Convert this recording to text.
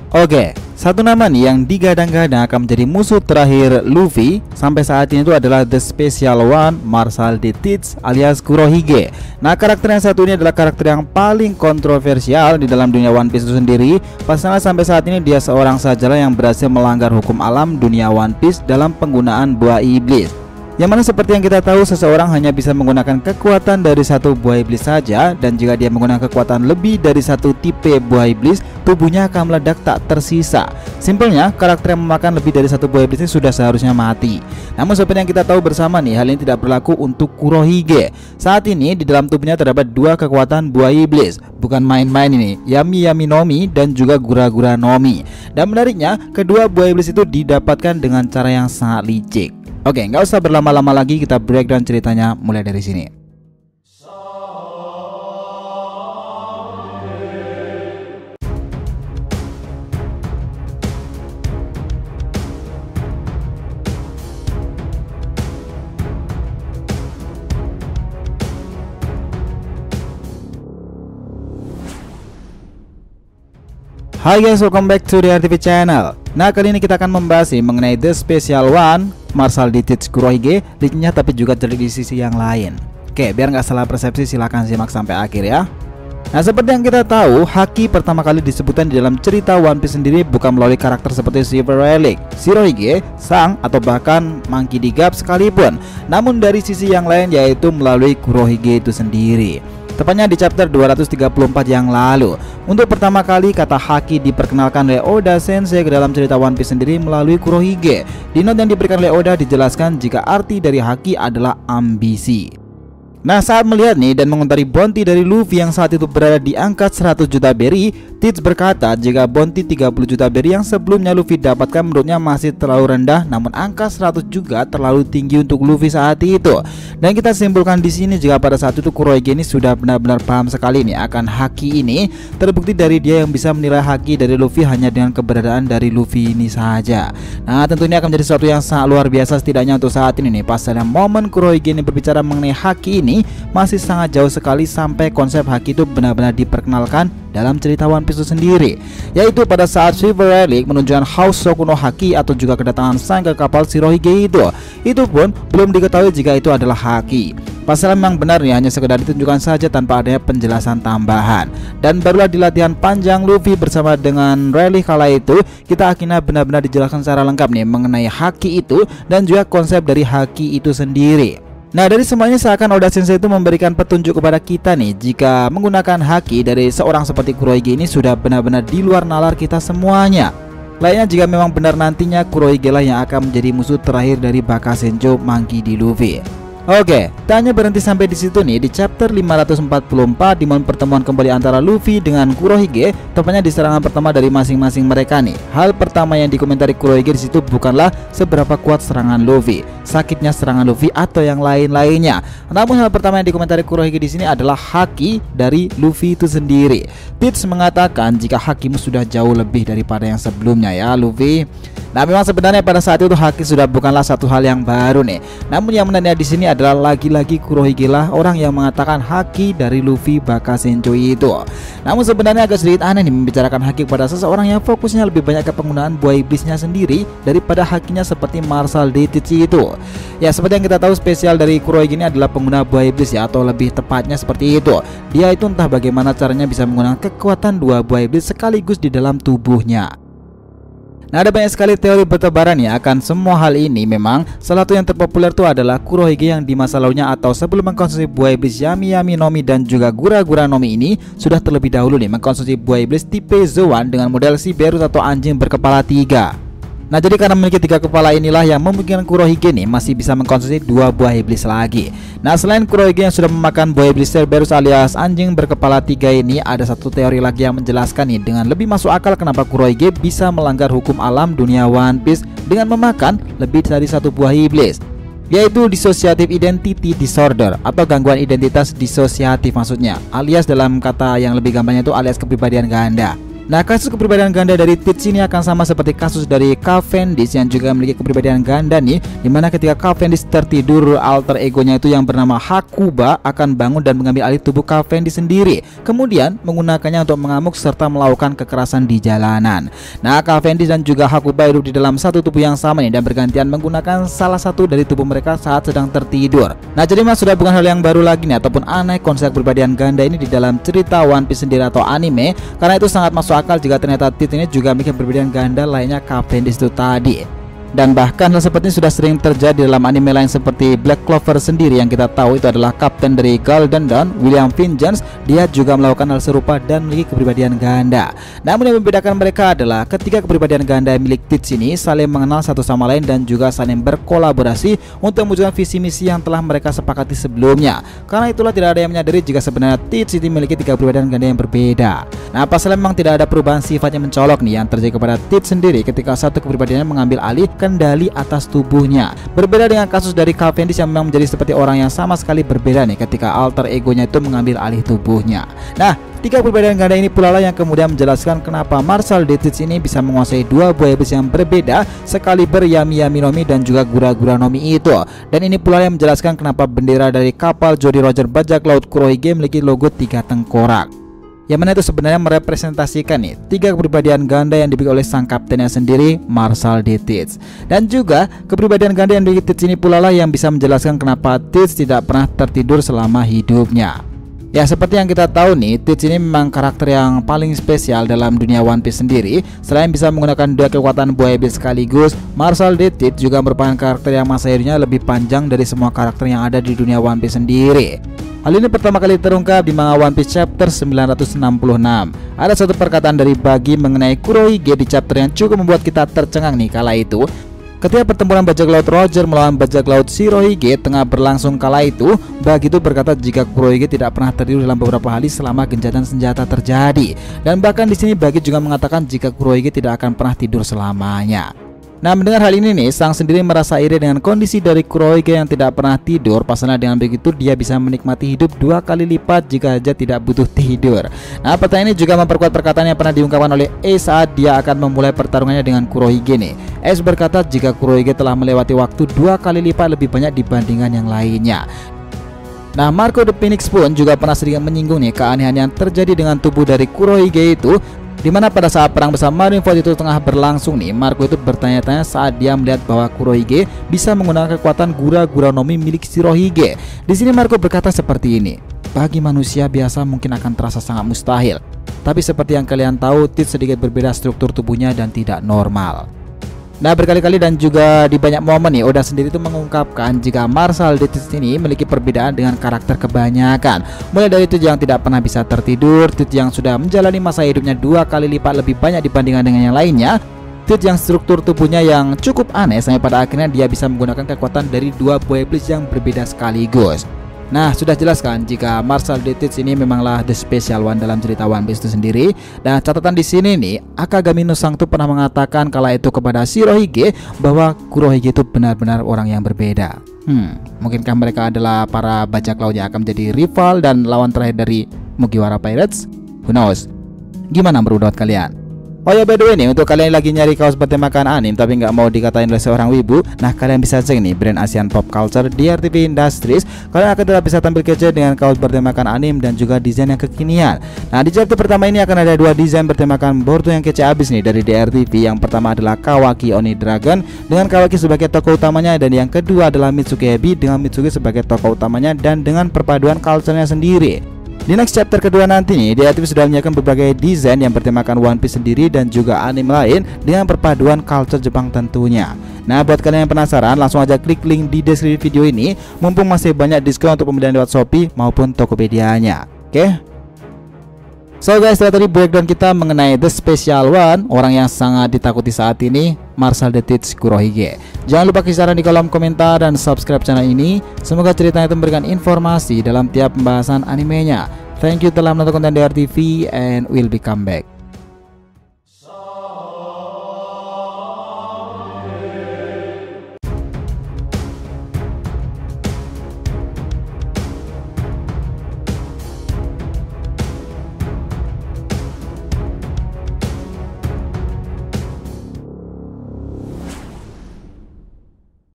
Oke, satu nama nih yang digadang-gadang akan menjadi musuh terakhir Luffy sampai saat ini itu adalah The Special One, Marshal D. Teach alias Kurohige. Nah, karakter yang satu ini adalah karakter yang paling kontroversial di dalam dunia One Piece itu sendiri. Pasalnya sampai saat ini dia seorang sajalah yang berhasil melanggar hukum alam dunia One Piece dalam penggunaan buah iblis. Yang mana seperti yang kita tahu, seseorang hanya bisa menggunakan kekuatan dari satu buah iblis saja, dan jika dia menggunakan kekuatan lebih dari satu tipe buah iblis, tubuhnya akan meledak tak tersisa. Simpelnya, karakter yang memakan lebih dari satu buah iblis ini sudah seharusnya mati. Namun seperti yang kita tahu bersama nih, hal ini tidak berlaku untuk Kurohige. Saat ini di dalam tubuhnya terdapat dua kekuatan buah iblis, bukan main-main ini, Yami Yami Nomi dan juga Gura Gura Nomi. Dan menariknya, kedua buah iblis itu didapatkan dengan cara yang sangat licik. Oke, nggak usah berlama-lama lagi, kita breakdown ceritanya mulai dari sini. Hai guys, welcome back to the RTV channel. Nah, kali ini kita akan membahas mengenai The Special One, Marshal D. Teach Kurohige, leadnya tapi juga cerdik di sisi yang lain. Oke, biar nggak salah persepsi, silahkan simak sampai akhir ya. Nah, seperti yang kita tahu, haki pertama kali disebutkan di dalam cerita One Piece sendiri bukan melalui karakter seperti Silver Relic, Shirohige, Sang, atau bahkan Monkey D. Gap sekalipun. Namun dari sisi yang lain, yaitu melalui Kurohige itu sendiri. Tepatnya di chapter 234 yang lalu. Untuk pertama kali kata haki diperkenalkan oleh Oda Sensei ke dalam cerita One Piece sendiri melalui Kurohige. Di note yang diberikan oleh Oda dijelaskan jika arti dari haki adalah ambisi. Nah, saat melihat nih dan mengontari bounty dari Luffy yang saat itu berada di angka 100 juta berry, Teach berkata jika bounty 30 juta berry yang sebelumnya Luffy dapatkan menurutnya masih terlalu rendah, namun angka 100 juga terlalu tinggi untuk Luffy saat itu. Dan kita simpulkan di sini jika pada saat itu Kurohige ini sudah benar-benar paham sekali nih akan haki ini, terbukti dari dia yang bisa menilai haki dari Luffy hanya dengan keberadaan dari Luffy ini saja. Nah, tentunya akan menjadi sesuatu yang sangat luar biasa setidaknya untuk saat ini nih. Pasalnya momen Kurohige ini berbicara mengenai haki ini masih sangat jauh sekali sampai konsep haki itu benar-benar diperkenalkan dalam cerita One Piece itu sendiri, yaitu pada saat Silver Relic menunjukkan House Sokuno Haki atau juga kedatangan Sang ke kapal Shirohige itu pun belum diketahui jika itu adalah haki. Pasal memang benar nih, hanya sekedar ditunjukkan saja tanpa adanya penjelasan tambahan. Dan barulah di latihan panjang Luffy bersama dengan Rayleigh kala itu, kita akhirnya benar-benar dijelaskan secara lengkap nih mengenai haki itu dan juga konsep dari haki itu sendiri. Nah, dari semuanya seakan Oda Sensei itu memberikan petunjuk kepada kita nih jika menggunakan haki dari seorang seperti Kurohige ini sudah benar-benar di luar nalar kita semuanya. Lainnya jika memang benar nantinya Kurohige lah yang akan menjadi musuh terakhir dari Bakasenjo Monkey D. Luffy. Oke, tak hanya berhenti sampai di situ nih. Di chapter 544 di momen pertemuan kembali antara Luffy dengan Kurohige, tepatnya di serangan pertama dari masing-masing mereka nih. Hal pertama yang dikomentari Kurohige di situ bukanlah seberapa kuat serangan Luffy, sakitnya serangan Luffy atau yang lain-lainnya. Namun hal pertama yang dikomentari Kurohige di sini adalah haki dari Luffy itu sendiri. Teach mengatakan jika hakimu sudah jauh lebih daripada yang sebelumnya ya Luffy. Nah, memang sebenarnya pada saat itu haki sudah bukanlah satu hal yang baru nih. Namun yang menariknya di sini adalah lagi-lagi Kurohige lah orang yang mengatakan haki dari Luffy Bakasenjo itu. Namun sebenarnya agak sedikit aneh nih membicarakan haki pada seseorang yang fokusnya lebih banyak ke penggunaan buah iblisnya sendiri daripada hakinya seperti Marshal D. Teach itu. Ya, seperti yang kita tahu spesial dari Kurohige ini adalah pengguna buah iblis ya, atau lebih tepatnya seperti itu. Dia itu entah bagaimana caranya bisa menggunakan kekuatan dua buah iblis sekaligus di dalam tubuhnya. Nah, ada banyak sekali teori bertebaran ya akan semua hal ini. Memang salah satu yang terpopuler itu adalah Kurohige yang di masa lalunya atau sebelum mengkonsumsi buah iblis Yami Yami Nomi dan juga Gura Gura Nomi ini sudah terlebih dahulu nih mengkonsumsi buah iblis tipe Zoan dengan model Siberus atau anjing berkepala 3. Nah, jadi karena memiliki 3 kepala inilah yang memungkinkan Kurohige nih masih bisa mengkonsumsi 2 buah iblis lagi. Nah, selain Kurohige yang sudah memakan buah iblis Cerberus alias anjing berkepala 3 ini, ada satu teori lagi yang menjelaskan nih dengan lebih masuk akal kenapa Kurohige bisa melanggar hukum alam dunia One Piece dengan memakan lebih dari 1 buah iblis, yaitu dissociative identity disorder atau gangguan identitas disosiatif maksudnya, alias dalam kata yang lebih gampangnya itu alias kepribadian ganda. Nah, kasus kepribadian ganda dari Teach ini akan sama seperti kasus dari Cavendish yang juga memiliki kepribadian ganda nih, dimana ketika Cavendish tertidur, alter egonya itu yang bernama Hakuba akan bangun dan mengambil alih tubuh Cavendish sendiri, kemudian menggunakannya untuk mengamuk serta melakukan kekerasan di jalanan. Nah, Cavendish dan juga Hakuba hidup di dalam satu tubuh yang sama nih dan bergantian menggunakan salah satu dari tubuh mereka saat sedang tertidur. Nah, jadi mas sudah bukan hal yang baru lagi nih ataupun aneh konsep kepribadian ganda ini di dalam cerita One Piece sendiri atau anime, karena itu sangat masuk akal jika ternyata Teach ini juga memiliki kepribadian ganda lainnya Cavendish itu tadi. Dan bahkan hal seperti ini sudah sering terjadi dalam anime lain seperti Black Clover sendiri yang kita tahu itu adalah kapten dari Golden Dawn, William Vengeance. Dia juga melakukan hal serupa dan memiliki kepribadian ganda. Namun yang membedakan mereka adalah ketika kepribadian ganda milik Teach ini saling mengenal satu sama lain dan juga saling berkolaborasi untuk mewujudkan visi misi yang telah mereka sepakati sebelumnya. Karena itulah tidak ada yang menyadari jika sebenarnya Teach ini memiliki 3 kepribadian ganda yang berbeda. Nah, pasalnya memang tidak ada perubahan sifatnya mencolok nih yang terjadi kepada Teach sendiri ketika satu kepribadiannya mengambil alih kendali atas tubuhnya. Berbeda dengan kasus dari Cavendish yang memang menjadi seperti orang yang sama sekali berbeda nih ketika alter egonya itu mengambil alih tubuhnya. Nah, 3 kepribadian ganda ini pula lah yang kemudian menjelaskan kenapa Marshal D. Teach ini bisa menguasai 2 buah iblis yang berbeda sekaliber Yami Yami Nomi dan juga Gura Gura Nomi itu. Dan ini pula yang menjelaskan kenapa bendera dari kapal Jolly Roger bajak laut Kurohige memiliki logo 3 tengkorak. Yang mana itu sebenarnya merepresentasikan nih 3 kepribadian ganda yang dimiliki oleh sang kaptennya sendiri, Marshal D. Teach. Dan juga kepribadian ganda yang dimiliki Teach ini pula lah yang bisa menjelaskan kenapa Teach tidak pernah tertidur selama hidupnya. Ya, seperti yang kita tahu nih, Teach ini memang karakter yang paling spesial dalam dunia One Piece sendiri. Selain bisa menggunakan 2 kekuatan buah iblis sekaligus, Marshal D. Teach juga merupakan karakter yang masa hidupnya lebih panjang dari semua karakter yang ada di dunia One Piece sendiri. Hal ini pertama kali terungkap di manga One Piece chapter 966. Ada satu perkataan dari Buggy mengenai Kurohige di chapter yang cukup membuat kita tercengang nih kala itu. Ketika pertempuran bajak laut Roger melawan bajak laut Shirohige tengah berlangsung kala itu, Buggy itu berkata jika Kurohige tidak pernah tertidur dalam beberapa hari selama gencatan senjata terjadi. Dan bahkan di sini Buggy juga mengatakan jika Kurohige tidak akan pernah tidur selamanya. Nah, mendengar hal ini nih, Sang sendiri merasa iri dengan kondisi dari Kurohige yang tidak pernah tidur. Pasalnya dengan begitu dia bisa menikmati hidup 2 kali lipat jika aja tidak butuh tidur. Nah, pertanyaan ini juga memperkuat perkataan yang pernah diungkapkan oleh Ace saat dia akan memulai pertarungannya dengan Kurohige nih. Ace berkata jika Kurohige telah melewati waktu 2 kali lipat lebih banyak dibandingkan yang lainnya. Nah, Marco the Phoenix pun juga pernah sedikit menyinggung nih keanehan yang terjadi dengan tubuh dari Kurohige itu, dimana pada saat perang besar Marineford itu tengah berlangsung nih, Marco itu bertanya-tanya saat dia melihat bahwa Kurohige bisa menggunakan kekuatan Gura Gura Nomi milik Shirohige. Di sini Marco berkata seperti ini, bagi manusia biasa mungkin akan terasa sangat mustahil, tapi seperti yang kalian tahu, Teach sedikit berbeda struktur tubuhnya dan tidak normal. Nah, berkali-kali dan juga di banyak momen nih, Oda sendiri itu mengungkapkan jika Marshal D. Teach ini memiliki perbedaan dengan karakter kebanyakan. Mulai dari Teach yang tidak pernah bisa tertidur, Teach yang sudah menjalani masa hidupnya 2 kali lipat lebih banyak dibandingkan dengan yang lainnya, Teach yang struktur tubuhnya yang cukup aneh sampai pada akhirnya dia bisa menggunakan kekuatan dari 2 buah iblis yang berbeda sekaligus. Nah, sudah jelas kan jika Marshal D. Teach ini memanglah the special one dalam cerita One Piece itu sendiri. Dan catatan di sini nih, Akagami no Sang itu pernah mengatakan kala itu kepada Shirohige bahwa Kurohige itu benar-benar orang yang berbeda. Mungkinkah mereka adalah para bajak laut yang akan menjadi rival dan lawan terakhir dari Mugiwara Pirates? Who knows? Gimana menurut kalian? Oh ya, by the way nih, untuk kalian yang lagi nyari kaos bertemakan anime tapi nggak mau dikatain oleh seorang wibu, nah kalian bisa cek nih brand Asian Pop Culture di RTV Industries. Kalian akan tetap bisa tampil kece dengan kaos bertemakan anime dan juga desain yang kekinian. Nah, di chapter pertama ini akan ada 2 desain bertemakan Boruto yang kece abis nih dari DRTV. Yang pertama adalah Kawaki Oni Dragon dengan Kawaki sebagai tokoh utamanya, dan yang kedua adalah Mitsuki Hebi dengan Mitsuki sebagai tokoh utamanya dan dengan perpaduan culture-nya sendiri. Di next chapter kedua nanti nih, DRTV sudah menyiapkan berbagai desain yang bertemakan One Piece sendiri dan juga anime lain dengan perpaduan culture Jepang tentunya. Nah, buat kalian yang penasaran, langsung aja klik link di deskripsi video ini, mumpung masih banyak diskon untuk pembelian lewat Shopee maupun Tokopedia-nya. Oke? So guys, tadi breakdown kita mengenai The Special One, orang yang sangat ditakuti saat ini, Marshal D. Teach Kurohige. Jangan lupa kasih saran di kolom komentar dan subscribe channel ini. Semoga ceritanya itu memberikan informasi dalam tiap pembahasan animenya. Thank you telah menonton konten DRTV and we'll be come back.